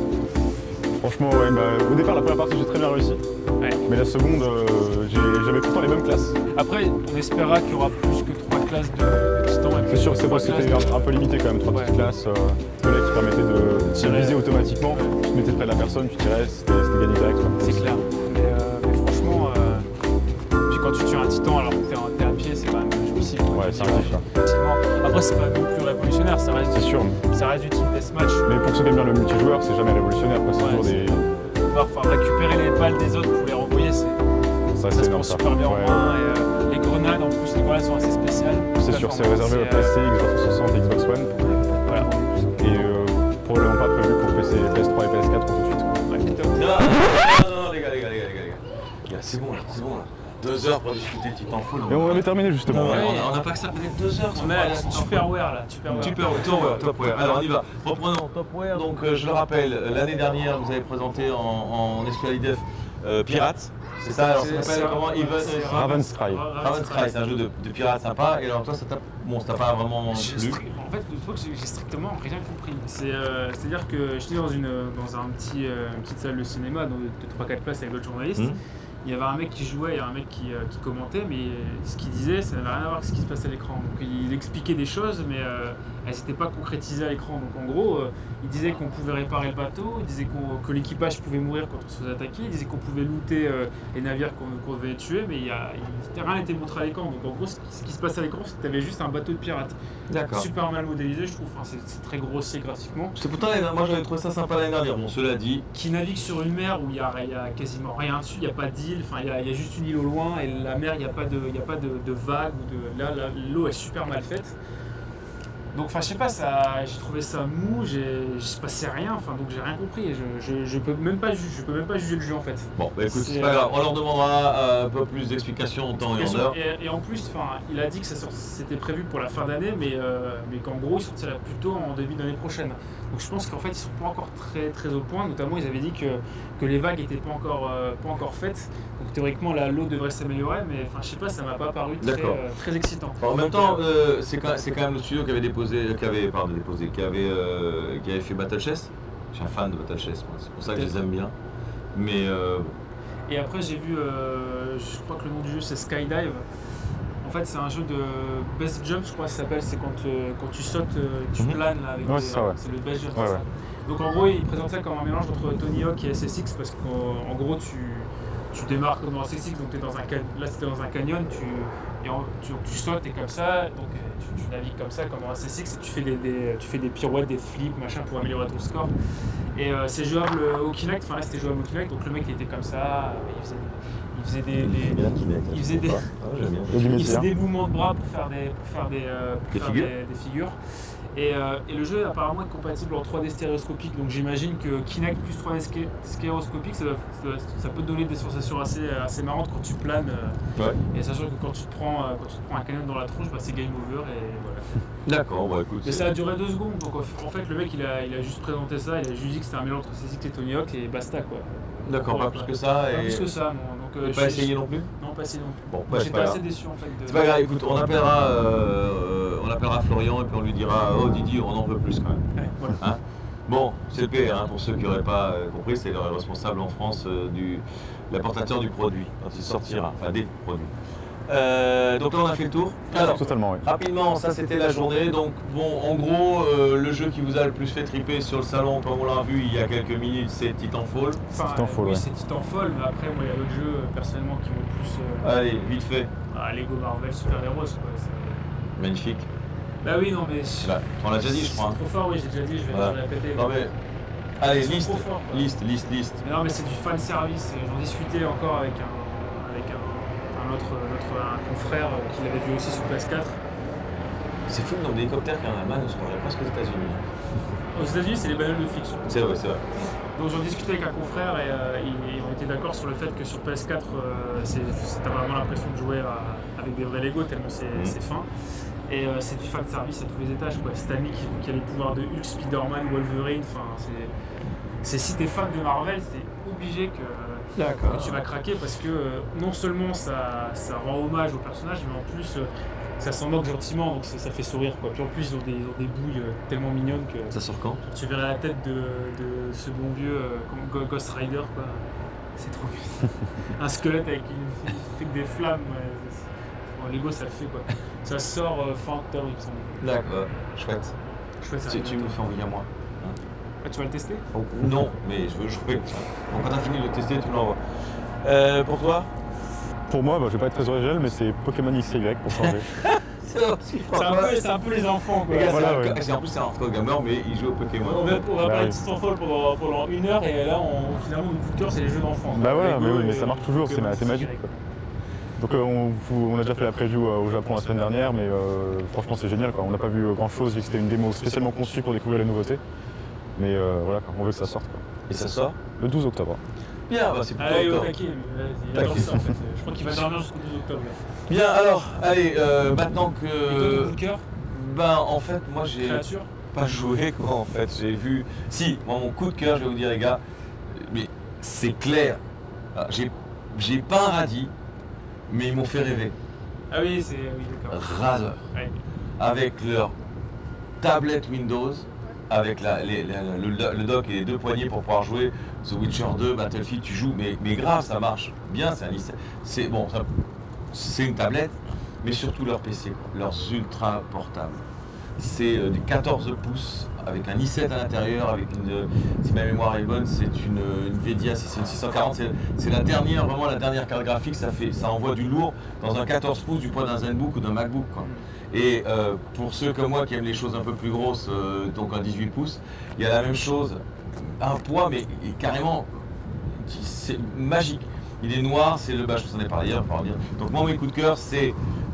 scores. Franchement, ouais, bah, au départ, la première partie, j'ai très bien réussi. Ouais. Mais la seconde, euh, j'ai- j'avais pourtant les mêmes classes. Après, on espéra qu'il y aura plus que trois classes de, de titans. et C'est plus sûr, que c'est trois parce que c'était classes de- un, un peu limité quand même. Trois Ouais. petites classes, euh, de là qui permettaient de, de Tirer. viser automatiquement. Tu te mettais près de la personne, tu tirais, c'était c'était gagné direct. quoi. C'est clair. Mais, euh, mais franchement, euh, puis quand tu tues un titan alors que t'es en- t'es à pied, c'est quand même jouissif. quoi. Ouais, c'est un kiff, là. Effectivement. Après, c'est pas non plus révolutionnaire, ça reste, C'est sûr. ça reste du team deathmatch. Mais pour ceux qui aiment bien le multijoueur, c'est jamais révolutionnaire. quoi. C'est Ouais, toujours c'est- des. Enfin, récupérer les balles des autres pour les renvoyer, c'est. Ça, Ça c'est se énorme prend ça. super bien en Ouais. main et euh, les grenades en plus les grenades sont assez spéciales. C'est sûr, c'est réservé au P C, Xbox trois cent soixante et Xbox One. Voilà. Et euh, probablement pas prévu pour P C, P S trois et P S quatre tout de suite. quoi. Ouais, top. Non, non, non, les gars, les gars, les gars, les gars, les gars. Les gars, c'est bon là, c'est bon là. Deux heures pour discuter Titanfall. Et on avait terminé justement. Non, ouais. on a- on n'a pas que ça, peut-être deux heures. On a Superware là, Superware. Super, Topware, Topware. Alors on y va. Reprenons Topware. Donc euh, je le rappelle, euh, l'année dernière vous avez présenté en, en Escalade euh, Pirates. C'est ça, alors ça C'est- s'appelle c'est- comment Even- c'est- Raven's Cry. Raven's Cry, c'est un jeu de, de pirates sympa. Et alors toi, ça t'a bon, ça t'a pas vraiment J'ai plu. stri- En fait, le truc, c'est que j'ai strictement rien compris. C'est, euh, C'est-à-dire que j'étais dans, une, dans un petit, euh, une petite salle de cinéma donc de trois quatre places avec d'autres journalistes. Mhm. Il y avait un mec qui jouait, il y avait un mec qui, euh, qui commentait, mais euh, ce qu'il disait, ça n'avait rien à voir avec ce qui se passait à l'écran. Donc il expliquait des choses, mais euh, elles n'étaient pas concrétisées à l'écran. Donc en gros, euh, il disait qu'on pouvait réparer le bateau, il disait qu'on- que l'équipage pouvait mourir quand on se faisait attaquer, il disait qu'on pouvait looter euh, les navires qu'on qu'on devait tuer, mais il y a, il- rien n'était montré à l'écran. Donc en gros, ce qui, ce qui se passait à l'écran, c'est que tu avais juste un bateau de pirates. D'accord. Super mal modélisé, je trouve. Enfin, c'est c'est très grossier graphiquement. C'est pourtant, l'année dernière, moi j'avais trouvé ça sympa l'année dernière. Bon, cela dit, Qui navigue sur une mer où il n'y a, il y a quasiment rien dessus, il n'y a pas d'île, enfin il y, a- il y a juste une île au loin et la mer, il n'y a pas de, il y a pas de, de vagues ou de. Là, là, l'eau est super mal faite. Donc, enfin, je sais pas, ça, j'ai trouvé ça mou, j'ai, il se passait rien, enfin, donc j'ai rien compris. Et je, je, je peux même pas, ju- je peux même pas juger le jeu en fait. bon, bah écoute, C'est, c'est pas grave. euh, On leur demandera euh, un peu plus d'explications en temps et en heure. Et, et en plus, enfin, il a dit que ça sort- c'était prévu pour la fin d'année, mais, euh, mais qu'en gros, il sortira plutôt en début d'année prochaine. Donc je pense qu'en fait, ils sont pas encore très, très au point. Notamment, ils avaient dit que, que les vagues n'étaient pas encore, euh, pas encore faites. Donc théoriquement, la l'eau devrait s'améliorer, mais enfin, je sais pas, ça m'a pas paru très, D'accord. euh, très excitant. En même temps, euh, c'est quand, c'est quand même le studio qui avait déposé, qui avait, pardon, déposé, qui avait, euh, qui avait fait Battle Chess. Je suis un fan de Battle Chess, moi. C'est pour ça que je les aime bien. Mais euh, Et après, j'ai vu, euh, je crois que le nom du jeu c'est Skydive. En fait, c'est un jeu de base jump, je crois que ça s'appelle. C'est quand, euh, quand tu sautes, euh, tu Mhm. planes là, avec Ouais, des- c'est ça, ouais. c'est le base jump. Ouais, c'est ça. ouais. Donc en gros, il présente ça comme un mélange entre Tony Hawk et S S X parce qu'en en gros, tu, tu démarres comme dans S S X, donc es dans un can- là c'était dans un canyon, tu, et en- tu, tu sautes et comme ça, donc euh, tu, tu navigues comme ça comme dans S S X et tu fais des, des- tu fais des pirouettes, des flips, machin pour améliorer ton score. Et euh, c'est jouable au Kinect, enfin là c'était jouable au Kinect, donc le mec il était comme ça, il faisait, il faisait des, des- bien Kinect, il faisait des- Ah, j'aime bien. Il y a du il métier, faisait hein. des mouvements de bras pour faire des, pour faire des, euh, pour Des faire figures. des- des figures. Et, euh, et le jeu apparemment est compatible en trois D stéréoscopique, donc j'imagine que Kinect plus trois D sté- stéréoscopique, ça, doit- ça doit- ça peut te donner des sensations assez, assez marrantes quand tu planes. euh, Ouais. Et sachant que quand tu te prends, euh, quand tu te prends un canon dans la tronche, bah, c'est game over et voilà. D'accord, bah écoute. Mais c'est- ça a duré deux secondes, donc en fait le mec il a, il a juste présenté ça, il a juste dit que c'était un mélange entre S S X et Tony Hawk et basta quoi. D'accord, pas plus que ça. Pas Et... plus que ça, non. Donc, euh, Et je pas suis- essayé non plus. Non, pas essayé non plus. Bon, Moi, ouais, c'est j'étais pas assez grave. déçu en fait. De... C'est pas grave, écoute, on appellera, euh, on appellera Florian et puis on lui dira oh Didi, on en veut plus quand même. Ouais, voilà. Hein bon, C P, hein, pour ceux qui n'auraient pas euh, compris, c'est le responsable en France euh, du l'importateur du produit quand il sortira, enfin des produits. Euh, donc là on a fait le tour. Alors, Totalement, oui. rapidement, ça c'était la journée. Donc bon, en gros, euh, le jeu qui vous a le plus fait triper sur le salon, comme on l'a vu il y a quelques minutes, c'est Titanfall. Enfin, Titanfall, oui, ouais. c'est Titanfall, mais après, moi, il y a d'autres jeux euh, personnellement qui m'ont plus. Euh, Allez, vite fait. ah, Lego Marvel Super Heroes, quoi. c'est- Magnifique. Bah oui, non, mais. Bah, on l'a déjà dit, je crois. C'est trop fort, oui, j'ai déjà dit, je vais Voilà. je vais répéter. Non mais, allez, Ils sont liste, trop forts, quoi. liste, liste, liste. Mais non, mais c'est du fan service. J'en discutais encore avec un, avec un, un autre, notre, un confrère qui l'avait vu aussi sur P S quatre. C'est fou le nombre d'hélicoptères qu'il y en a en Allemagne, on se croirait presque aux États-unis. Aux États-Unis, c'est les bagnoles de fiction. C'est vrai, c'est vrai. Donc j'en discutais avec un confrère et euh, ils, ils ont été d'accord sur le fait que sur P S quatre, euh, c'est- c'est- t'as vraiment l'impression de jouer à- avec des vrais Lego tellement c'est Mhm. c'est fin. Et euh, c'est du fan service à tous les étages, quoi. Stanley qui, qui a les pouvoirs de Hulk, Spider-Man, Wolverine. Enfin, c'est- c'est si t'es fan de Marvel, c'est obligé que, que tu vas craquer parce que euh, non seulement ça, ça rend hommage au personnage, mais en plus euh, ça s'en moque gentiment, donc ça, ça fait sourire, quoi. Puis en plus ils ont des, ils ont des bouilles euh, tellement mignonnes que Ça sort quand? tu verrais la tête de, de ce bon vieux euh, comme Go- Ghost Rider, quoi. C'est trop bien. Un squelette avec une, il fait que des flammes. Ouais. Bon, Lego ça le fait, quoi. Ça sort euh, fin octobre, il me semble. D'accord, chouette. Chouette, ça Tu, arrive tu me le bientôt. fais envoyer à moi. Ah, tu vas le tester? Non, mais je veux jouer. Donc quand t'as fini de le tester, tu me l'envoies. Euh, pour toi? Pour moi, bah, je vais pas être très original, mais c'est Pokémon X Y pour changer. C'est aussi C'est un, peu- c'est un peu les enfants, quoi. Les gars, Voilà, c'est un- ouais. c'est- en plus c'est un hardcore gamer, mais il joue au Pokémon. On va, on va Bah parler oui. de Titanfall pendant, pendant une heure et là, on, finalement, notre coup de cœur, c'est les jeux d'enfants. Bah voilà, Lego mais oui, mais et ça marche toujours, c'est Pokémon ma- c'est magique, Y. quoi. Donc euh, on, vous- on a déjà fait la preview euh, au Japon la semaine dernière, mais euh, franchement c'est génial, quoi. On n'a pas vu grand chose vu que c'était une démo spécialement conçue pour découvrir les nouveautés. Mais euh, voilà, quoi, on veut que ça sorte, quoi. Et ça sort? Le douze octobre. Bien, bah, c'est plutôt Allez, au octobre. taquet, mais vas-y, il adore Taquet. ça en fait. Je crois qu'il va dormir jusqu'au douze octobre. là. Bien, alors, allez, euh, maintenant Et toi, ton coup que. de cœur, Ben, en fait, moi j'ai créature? pas joué, quoi, en fait. J'ai vu. Si, moi, mon coup de cœur, je vais vous dire, les gars, mais c'est clair. Alors, J'ai j'ai pas un radis, mais ils m'ont fait rêver. Ah oui, c'est. Oui, d'accord. Razer. Ouais. Avec leur tablette Windows, avec la, les- la- le, le dock et les deux poignées pour pouvoir jouer The Witcher deux, Battlefield, tu joues, mais, mais grave, ça marche bien, c'est un lycée. C'est bon, ça- c'est une tablette, mais surtout leur P C, quoi, leurs ultra portables. C'est euh, des quatorze pouces avec un i sept à l'intérieur, avec une, euh, si ma mémoire est bonne, c'est une, une Vedia, c'est une six cent quarante, c'est- c'est la dernière, vraiment la dernière carte graphique, ça, fait, ça envoie du lourd dans un quatorze pouces du poids d'un ZenBook ou d'un MacBook, quoi. Et euh, pour ceux comme moi qui aiment les choses un peu plus grosses, euh, donc un dix-huit pouces, il y a la même chose, un poids, mais et carrément, c'est magique. Il est noir, c'est le, bah, je vous en ai parlé hier, on va pas en revenir. Donc moi mes coups de cœur c'est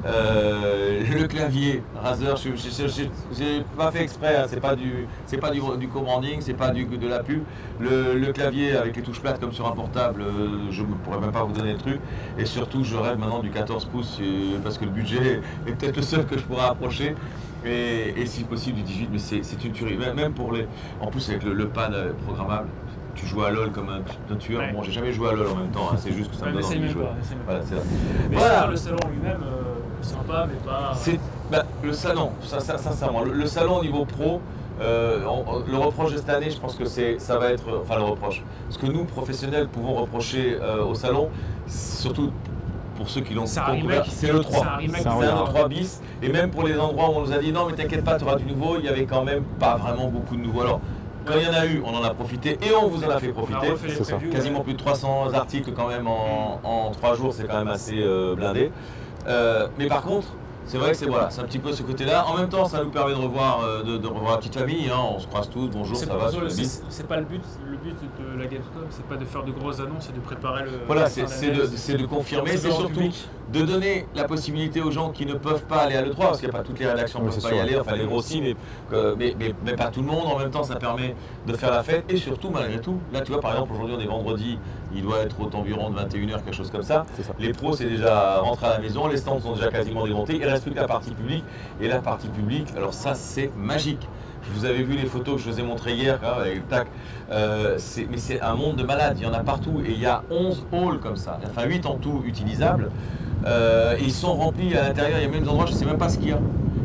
euh, le clavier Razer. Je n'ai pas fait exprès, hein, c'est pas du, c'est pas du, du co-branding, c'est pas du, de la pub. Le, le clavier avec les touches plates comme sur un portable, euh, je ne pourrais même pas vous donner le truc. Et surtout je rêve maintenant du quatorze pouces euh, parce que le budget est peut-être le seul que je pourrais approcher. Et, et si possible du dix-huit, mais c'est c'est une tuerie. Même même pour les, en plus avec le, le pad euh, programmable. Tu joues à LoL comme un, un tueur. Ouais. Bon, j'ai jamais joué à LoL en même temps, hein, c'est juste que ça me Ouais, donne n'essaye envie de même jouer. pas, n'essaye même Voilà, pas. c'est ça. Mais Voilà. ça, le salon lui-même, euh, sympa, mais pas. C'est bah, le salon, ça, ça, sincèrement, le, le salon au niveau pro, euh, on- on- le reproche de cette année, je pense que c'est, ça va être, enfin le reproche, ce que nous professionnels pouvons reprocher euh, au salon, surtout pour ceux qui l'ont C'est un découvert, remake. c'est le trois. C'est un remake. C'est un C'est un remake. E trois bis, et même pour les endroits où on nous a dit non mais t'inquiète pas, tu auras du nouveau, il y avait quand même pas vraiment beaucoup de nouveaux. Alors, quand il y en a eu, on en a profité et on vous en a fait On a profiter. refait les c'est ça. previews, Quasiment ouais. plus de trois cents articles quand même en, en trois jours, c'est quand même assez euh, blindé. Euh, mais par contre, c'est vrai que c'est voilà, c'est un petit peu ce côté-là. En même temps, ça nous permet de revoir, euh, de, de revoir la petite famille. Hein. On se croise tous, bonjour, C'est ça pas- va, sur le c'est- bis. c'est pas le but. Le but de la Gamescom, c'est pas de faire de grosses annonces, c'est de préparer le. Voilà, la c'est fin c'est d'année. de, c'est de confirmer, c'est devant le surtout public. de donner la possibilité aux gens qui ne peuvent pas aller à l'E trois, parce qu'il n'y a pas toutes les rédactions qui Oui, ne peuvent c'est pas y sûr. aller, enfin les grossis, mais, euh, mais, mais, mais pas tout le monde. En même temps, ça permet de faire la fête et surtout, malgré tout, là tu vois, par exemple, aujourd'hui on est vendredi, il doit être aux environs de vingt et une heures, quelque chose comme ça. C'est ça. Les pros, c'est déjà rentré à la maison, les stands sont déjà quasiment démontés, il reste plus que la partie publique. Et la partie publique, alors ça, c'est magique. Vous avez vu les photos que je vous ai montrées hier, hein, avec tac. Euh, c'est- mais c'est un monde de malades, il y en a partout. Et il y a onze halls comme ça, enfin huit en tout utilisables. Euh, et ils sont remplis à l'intérieur, il y a même des endroits, je ne sais même pas ce qu'il y a.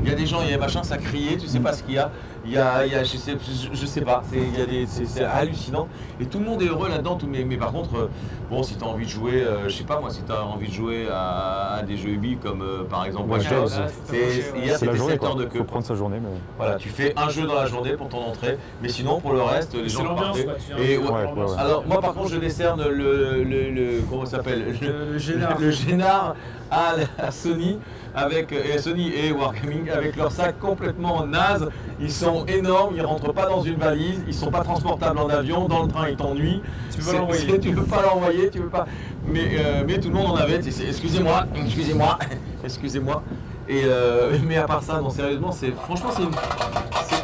Il y a des gens, il y a machin, ça criait, tu sais pas ce qu'il y a. Il y a, il y a je sais, je, je sais pas, c'est, il y a des, c'est, c'est hallucinant. Et tout le monde est heureux là-dedans. Tout, mais, mais par contre, euh, bon, si tu as envie de jouer, euh, je sais pas moi, si tu as envie de jouer à, à des jeux ubi comme euh, par exemple Watch Dogs, hier C'est la c'était journée, sept heures quoi. de queue. Faut prendre sa journée, mais... Voilà, tu fais un jeu dans la journée pour ton entrée, mais sinon pour le reste, les C'est gens l'ambiance, partaient. quoi, tu viens Et de- ouais, ouais, ouais. alors moi par contre je décerne le, le, le comment ça s'appelle Le- le Génard. le Génard à, à Sony avec et Sony et Wargaming avec leur sac complètement naze. Ils sont énormes, ils rentrent pas dans une valise, ils sont pas transportables en avion, dans le train ils t'ennuient. Tu peux C'est- pas l'envoyer. c'est- Tu peux pas l'envoyer, tu peux pas. Mais, euh, mais tout le monde en avait. c'est- c'est- Excusez-moi, excusez-moi, excusez-moi. Et euh, mais à part ça, non sérieusement, c'est franchement c'est une. c'est-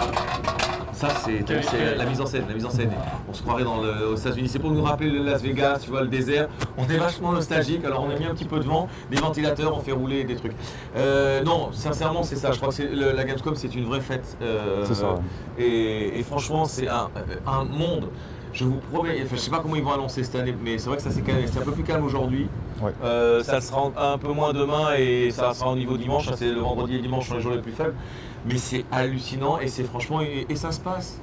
Ça c'est Quel- c'est quel- la mise en scène, la mise en scène. On se croirait dans le, aux États-Unis. C'est pour nous rappeler le Las Vegas, tu vois, le désert. On est vachement nostalgique. Alors on a mis un petit peu de vent, des ventilateurs, on fait rouler des trucs. Euh, non, sincèrement c'est ça. Je crois que c'est, le- la Gamescom c'est une vraie fête. Euh, C'est ça, ouais. Et, et franchement c'est un, un monde. Je vous promets, enfin, je sais pas comment ils vont annoncer cette année, mais c'est vrai que ça s'est calmé. C'est un peu plus calme aujourd'hui. Ouais. Euh, ça sera un peu moins demain et ça sera au niveau dimanche. Ça, c'est le vendredi et dimanche sont les jours les plus faibles. Mais c'est hallucinant et c'est franchement et, et ça se passe.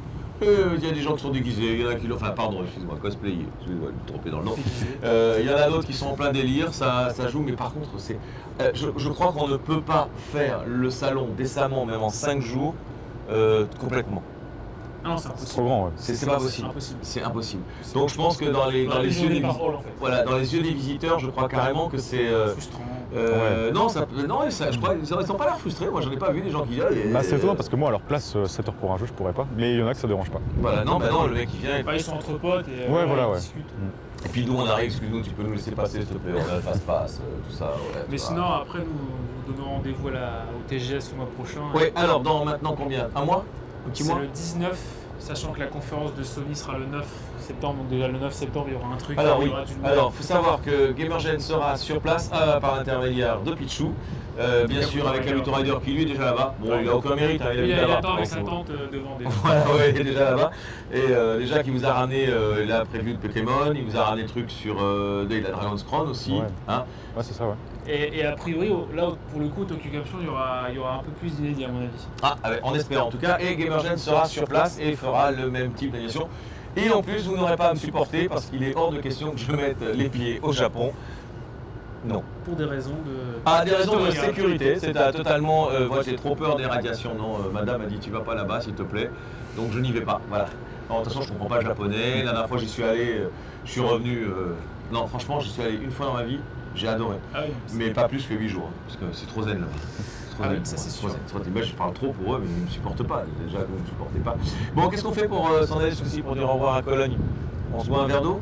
Euh, Il y a des gens qui sont déguisés, il y en a qui l'ont, enfin pardon, excusez-moi, cosplayer, excusez-moi, je me tromper dans le nom. Euh, Il y en a d'autres qui sont en plein délire, ça, ça joue, mais par contre, c'est, euh, je, je crois qu'on ne peut pas faire le salon décemment, même en cinq jours, euh, complètement. Ah non, c'est C'est impossible. trop grand, ouais. C'est c'est pas possible. impossible. C'est impossible. Donc je pense que dans les, dans les yeux des journées par visiteurs, hall, en fait. voilà, dans les yeux des visiteurs, je crois carrément que c'est. euh, Frustrant. euh, Non, ça, non, ça, je crois, ils n'ont pas l'air frustrés. Moi, j'en ai pas vu des gens qui disent. ah, Bah, c'est euh, étonnant parce que moi, à leur place, euh, sept heures pour un jeu, je pourrais pas. Mais il y en a que ça dérange pas. Voilà, non, bah non, le mec qui vient. Bah, ils sont entre potes et euh, Ouais, voilà, ils ouais. discutent. Et puis nous on arrive, excuse-nous, tu peux nous laisser passer s'il te plaît, on a le fast-pass, euh, tout ça. Ouais, Mais tu vois. sinon, après, nous nous donnons rendez-vous à la- au T G S le mois prochain. Ouais, alors dans maintenant combien? Un mois? Un petit C'est mois? le dix-neuf, sachant que la conférence de Sony sera le neuf septembre. Donc déjà le neuf septembre, il y aura un truc. Alors il y oui, aura du- alors faut savoir que Gamergen sera sur place euh, par l'intermédiaire de Pichou, euh, bien sûr avec Kabuto Rider qui lui est déjà là-bas. Bon, il a aucun mérite, hein, il Il, habite il là-bas. attend avec Donc, sa euh, tante euh, devant des. Voilà, ouais, il est déjà là-bas. Et euh, déjà qui vous a ramené euh, la preview de Pokémon, il vous a ramené des trucs sur euh, de la Dragon's Crown aussi. Ouais. Hein. Ouais, c'est ça, ouais. Et, et a priori, au- là pour le coup, au Tokyo Game Show, il y aura, il y aura un peu plus d'inédits à mon avis. Ah, avec- on espère en tout cas. Et Gamergen sera sur place et fera le même type d'animation. Et en plus, vous n'aurez pas à me supporter parce qu'il est hors de question que je mette les pieds au Japon. Non. Pour des raisons de. Ah, des raisons de Historique, hein. sécurité, c'est à totalement. Euh, moi j'ai trop peur des radiations. Non, euh, madame a dit tu vas pas là-bas s'il te plaît. Donc je n'y vais pas. Voilà. Non, de toute façon, je comprends pas le japonais. La dernière fois j'y suis allé, euh, je suis revenu. euh, Non, franchement, j'y suis allé une fois dans ma vie, j'ai adoré. Ah oui, Mais pas plus que huit jours, hein, parce que c'est trop zen là-bas. C'est trop Ah oui, zen, ça, ouais, c'est trop sûr. zen, trop zen. Moi, je parle trop pour eux, mais ils ne me supportent pas. Déjà, vous ne me supportez pas. Bon, qu'est-ce qu'on fait pour euh, s'en aller ce coup-ci pour dire au revoir à Cologne? On se boit un verre d'eau?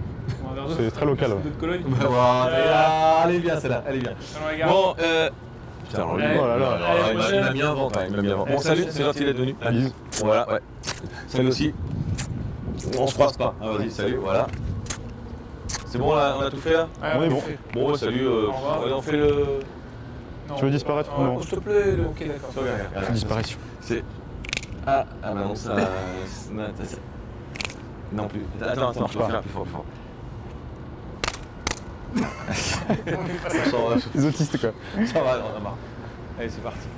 On va vers C'est deux. très local, ouais. D'autres Cologne. Bah, voilà, elle est bien celle-là, elle est bien. Alors, regarde. Bon, euh. Putain, alors, lui, Allez, oh là là, allez, alors, il m'a- prochaine. il m'a mis un vent quand même, il m'a mis un vent. Bon, Allez, salut, salut. c'est gentil d'être venu. Bisous. Voilà, ouais. Salut aussi. On se croise pas. Ah, vas-y, salut, voilà. C'est bon, là, on a tout fait là? Ouais, On est bon. fait. Bon, bah, salut. euh, Au revoir. ouais, on fait le. Non. Tu veux disparaître ou Ouais, non s'il te plaît, le- ok, d'accord. Regarde, regarde, regarde. Disparition. C'est. Ah, ah bah non, ça. non, ça- Non plus. Attends, attends, je vais faire plus fort, plus fort. Ça va, Les autistes, quoi. ça va, on a marre. Allez, c'est parti.